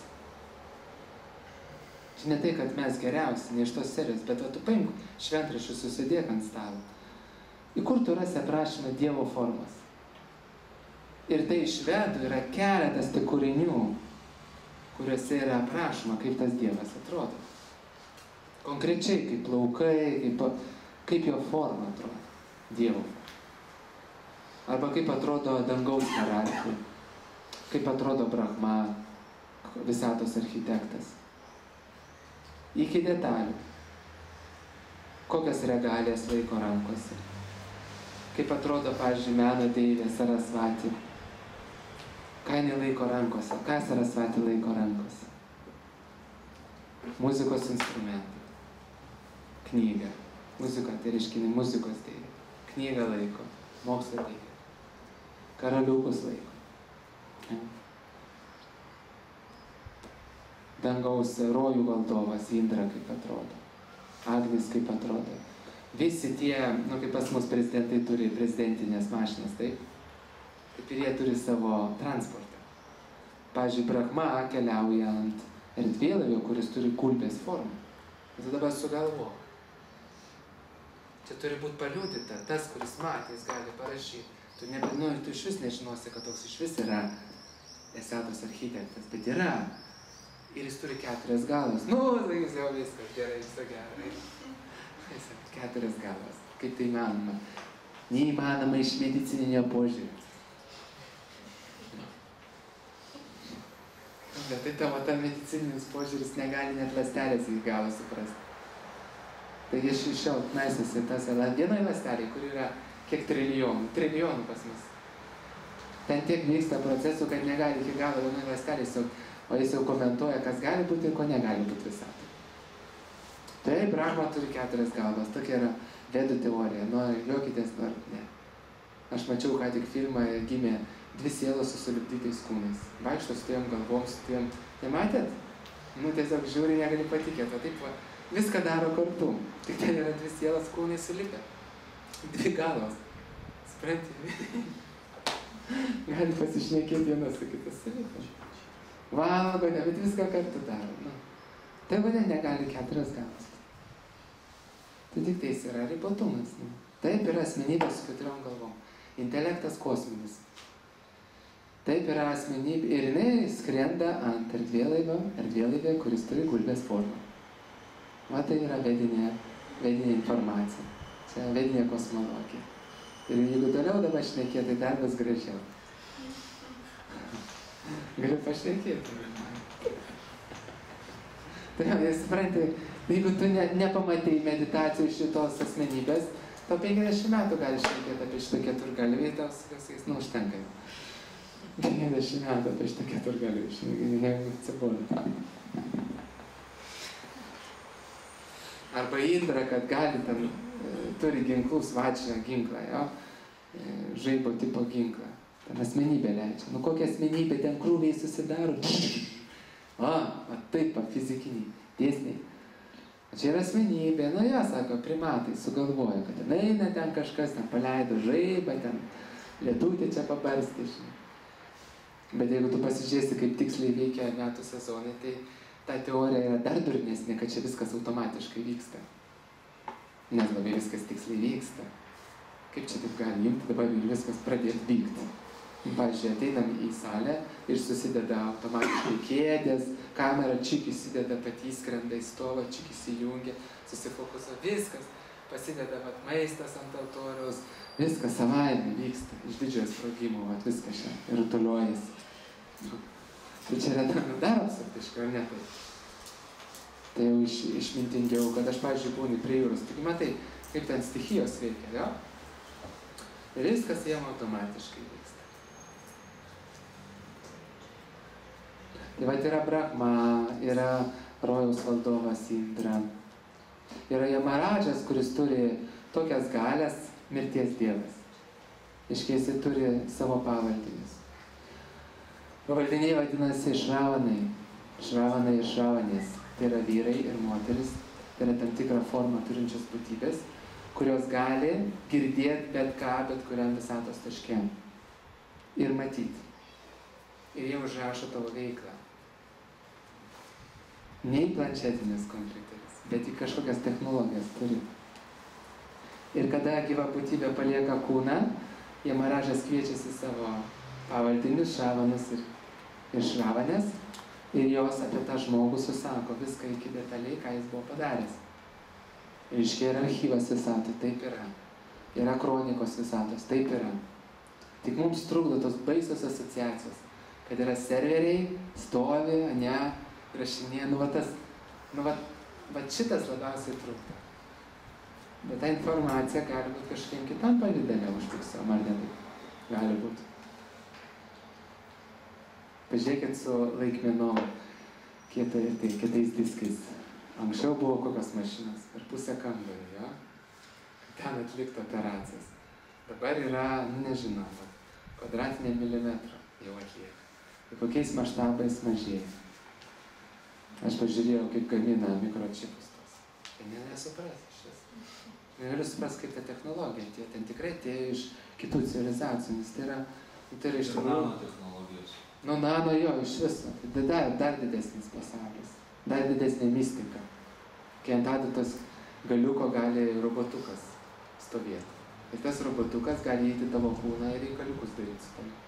Čia ne tai, kad mes geriausi, ne iš tos serijos, bet va, tu paimk šventraščius, susidėk ant stalo. Į kur tu rasi aprašymą Dievo formos? Ir tai iš Vedų yra keletas tik kūrinių, kuriuose yra aprašoma, kaip tas Dievas atrodo. Konkrečiai, kaip plaukai, kaip, kaip jo forma atrodo. Dievo. Arba kaip atrodo dangaus hierarchija. Kaip atrodo Brahma, visatos architektas. Iki detalių. Kokias regalijas laiko rankose. Kaip atrodo, pavyzdžiui, meno deivė Sarasvati. Ką jinai laiko rankose? Ką Sarasvati laiko rankose? Muzikos instrumentai. Knyga. Muzika, tai reiškia muzikos deivė. Knygą laiko. Mokslo deivė. Karaliukus laiko. Dangaus rojų valdovas Indra kaip atrodo. Agnis kaip atrodo. Visi tie, nu kaip pas mus prezidentai turi prezidentinės mašinas, taip? Taip ir jie turi savo transportą. Pavyzdžiui, Brahma keliauja ant erdvėlaivio, kuris turi gulbės formą. Ir dabar sugalvok. Čia turi būti paliudyta. Tas, kuris matė, jis gali parašyti. Tu, ne, nu, tu iš vis nežinosi, kad toks iš vis yra visatos architektas, bet yra. Ir jis turi keturias galas. Nu, jis jau viskas gerai, viso gerai. Jis keturias galas. Kaip tai įmanoma? Neįmanoma iš medicininio požiūrio. Bet tai tavo ta medicininis požiūris negali net ląstelės iki galo suprasti. Taigi aš iššiau naisasi tas vienoj ląstelėj, kur yra kiek trilijonų, trilijonų pas mus. Ten tiek vyksta procesų, kad negali iki galo vienoj ląstelėj, o jis jau komentuoja, kas gali būti ir ko negali būti visatoj. Tai Brahma turi keturias galvas, tokia yra Vedų teorija, nori juokitės, nori ne. Aš mačiau, ką tik filmą gimė dvi sielos su sulipdytais kūnais. Vaikšto su tiem galvom, su tiem. Nematėt? Nu, tiesiog žiūri, negali patikėti, o taip va, viską daro kartu. Tik ten yra dvi sielos kūnai sulipę. Dvi galvos. Supranti? Gali pasišnekėti vienas su kitas sulipę. Valgo, ne, bet viską kartu daro. Nu. Tai vadė negali keturias galvas. Tai tik tai yra ribotumas. Nu. Taip yra asmenybė su keturiom galvom. Intelektas kosminis. Taip yra asmenybė ir jinai skrenda ant erdvėlaivio, erdvėlaivė, kuris turi gulbės formą. Va tai yra vedinė, vedinė informacija. Čia vedinė kosmologija. Ir jeigu toliau dabar šnekėti, tai dar bus gražiau. Galiu pašnekėti. Tai jau, supranti, jeigu tu ne, nepamatei meditacijų šitos asmenybės, tau penkiasdešimt metų gali šnekėti apie šitą keturgalvį, tau visais, nu, užtenka jau. penkiasdešimt metų apie šitą keturgalvį, neatsibodo. Arba Indra, kad gali ten, turi ginklus, vačinę ginklą, jo, žaibo tipo ginklą. Ten asmenybė leidžia. Nu, kokia asmenybė ten krūviai susidaro? O, va taip, va, fizikiniai, dėsniai. Čia yra asmenybė, nu jo, sako, primatai sugalvoja, kad ten eina ten kažkas, ten paleido žaibą, ten lietutė čia pabarstė, žinai. Bet jeigu tu pasižiūrėsi, kaip tiksliai veikia metų sezonai, tai ta teorija yra dar durnesnė, kad čia viskas automatiškai vyksta. Nes labai viskas tiksliai vyksta. Kaip čia taip gali imti dabar ir viskas pradėti vykti? Pavyzdžiui, ateinam į salę ir susideda automatiškai kėdės, kamera čik įsideda, pati skrenda į stovą, čik įsijungia, susifokusuoja, viskas. Pasideda vat, maistas ant altoriaus, viskas savaime vyksta, iš didžiojo sprogimo, vat, viskas čia ir rutuliuojasi. Tai čia yra dar absurdiškai, ar ne taip? Tai jau iš, išmintingiau, kad aš, pavyzdžiui, būnu prie jūros, tik matai, kaip ten stichijos veikia, jo? Ir viskas jiem automatiškai vyksta. Tai vat yra Brahma, yra rojaus valdovas Indra. Yra Jamaradžas, kuris turi tokias galias, mirties dievas. Iškai jisai turi savo pavaldinius. Pavaldiniai vadinasi šravanai. Šravanai ir šravanės. Tai yra vyrai ir moteris. Tai yra tam tikrą formą turinčios būtybės, kurios gali girdėti bet ką, bet kuriam visatos taške. Ir matyti. Ir jie užrašo tavo veiklą. Ne į planšetinės kompiuteris, bet į kažkokias technologijas turi. Ir kada gyva būtybė palieka kūną, Jamaradžas kviečiasi savo pavaldinius, šravanus ir, ir šravanės, ir jos apie tą žmogų susako viską iki detaliai, ką jis buvo padaręs. Ir iškia yra archyvas visatų, taip yra. Yra kronikos visatos, taip yra. Tik mums trukdo tos baisios asociacijos, kad yra serveriai, stovi, ne, rašinė, nu va tas, nu va, va šitas labiausiai trukdo. Bet ta informacija gali būti kažkiem kitam pavidale užfiksuojama, ar ne taip? Gali būti. Pažiūrėkit su laikmenom kietai, tai, kietais diskais. Anksčiau buvo kokios mašinos per pusę kambario, jo? Ten atlikti operacijas. Dabar yra, nu nežinau, kvadratinė milimetrą jau atlieka. Ir kokiais maštabais mažėja. Aš pažiūrėjau, kaip gamina mikročipus tos. Tai ne, nesupras iš vis. Negaliu supras, kaip ta technologija atėjo. Ten tikrai atėjo iš kitų civilizacijų, nes tai yra, tai yra iš tikrųjų... Ir nano technologijos. Nu, nano jo, iš viso. Tai dar, dar didesnis pasaulis. Dar didesnė mistika. Kai ant adatos galiuko gali robotukas stovėti. Ir tas robotukas gali įeiti tavo kūną ir reikaliukus daryti su tavimi.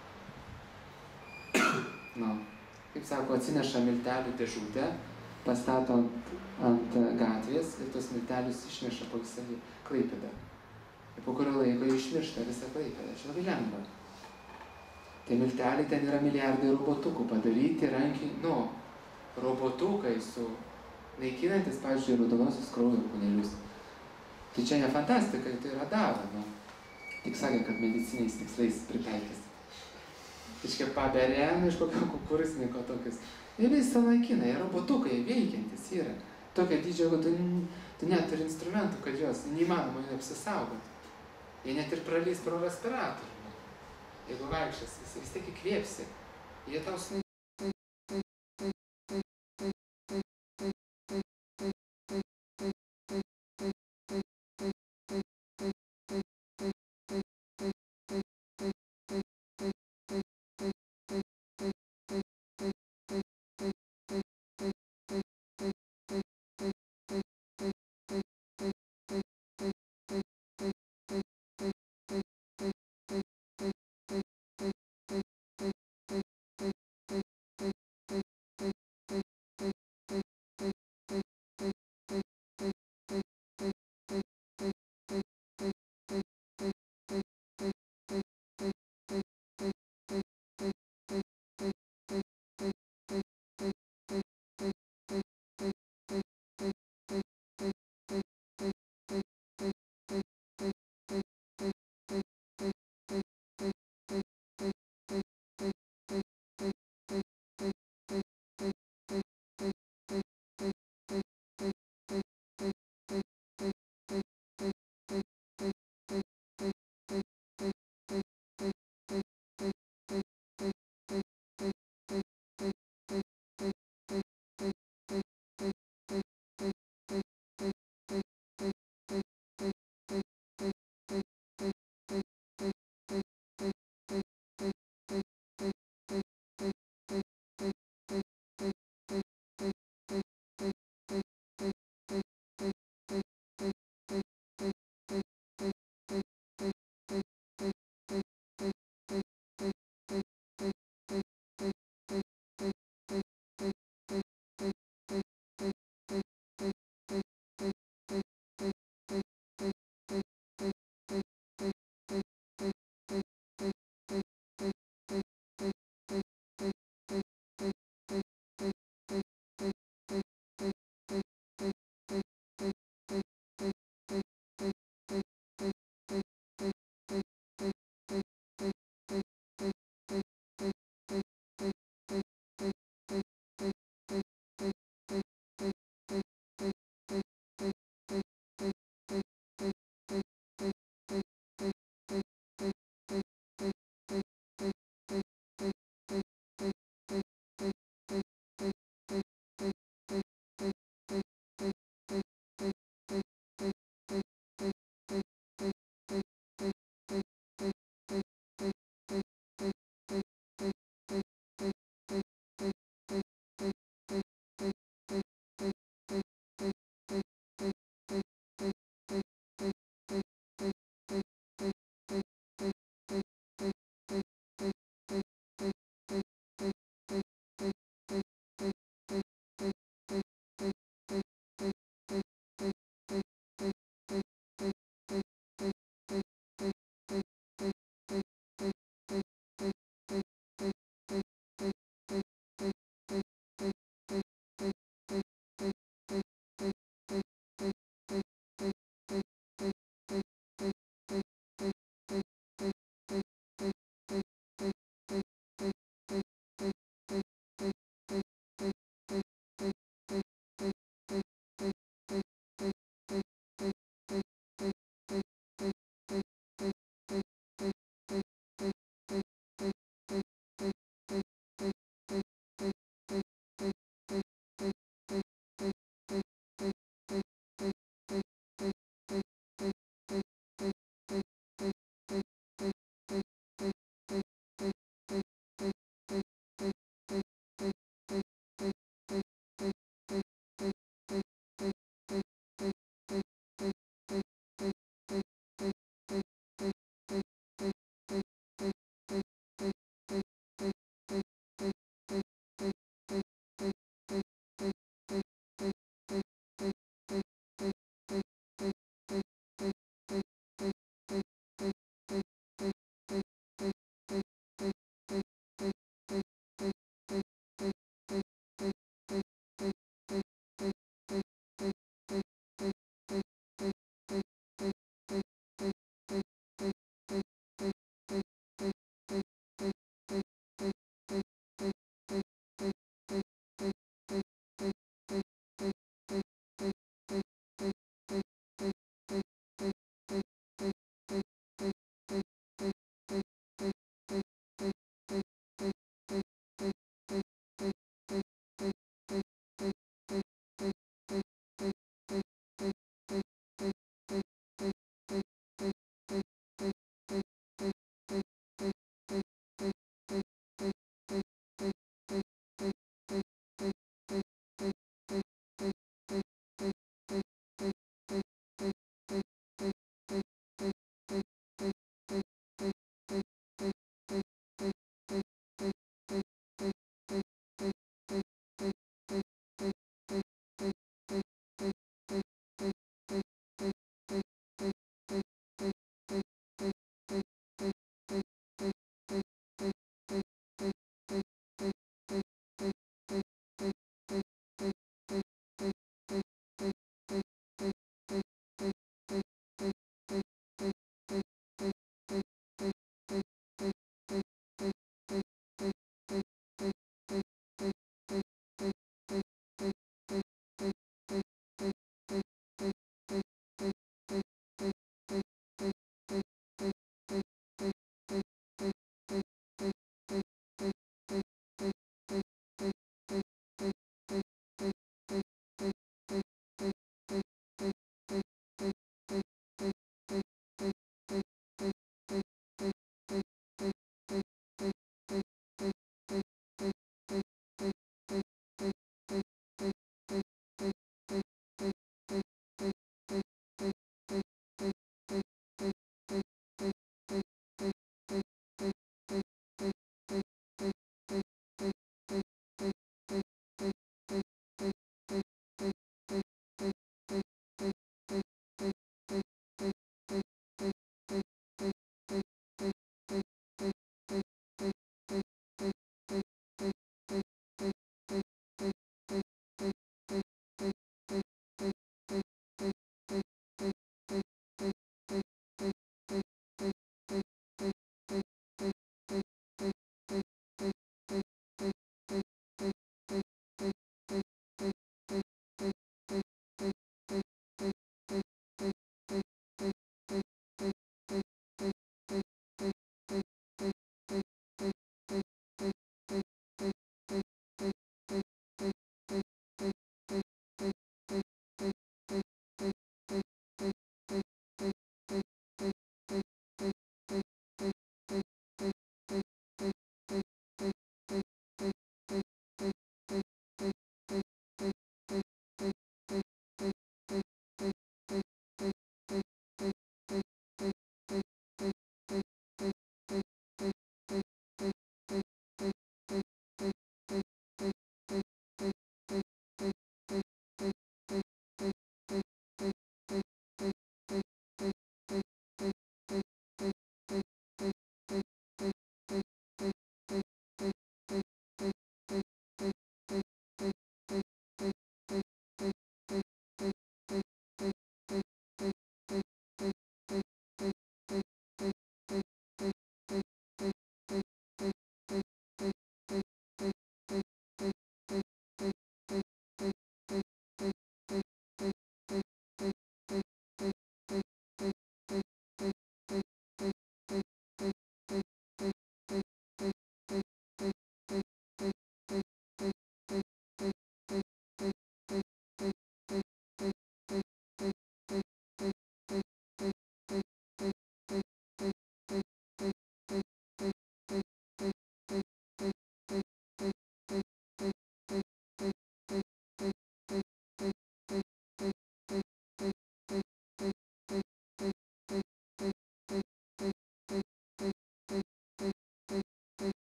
Nu, kaip sako, atsineša miltelių dėžutę, pastato ant, ant gatvės ir tos miltelius išneša po visą Klaipėdą. Ir po kurio laiko išmiršta visą Klaipėdą. Čia labai lengva. Tai milteliai ten yra milijardai robotukų padaryti rankiai, nu, robotukai su naikinantis, pavyzdžiui, raudonosios kraujo kūnelius. Tai čia ne fantastika, tai yra dava, nu. Tik sakė, kad mediciniais tikslais pritaikys. Iškia paberė, nu, iš kokio kukurusniko tokius. Ir visą naikina, jie robotukai veikiantis yra. Tokio dydžio, kad tu, tu neturi instrumentų, kad jos neįmanoma jų apsisaugoti. Jie net ir pralys pro respiratorių. Jeigu vaikščias, jis vis tiek įkvėpsi. Jie tau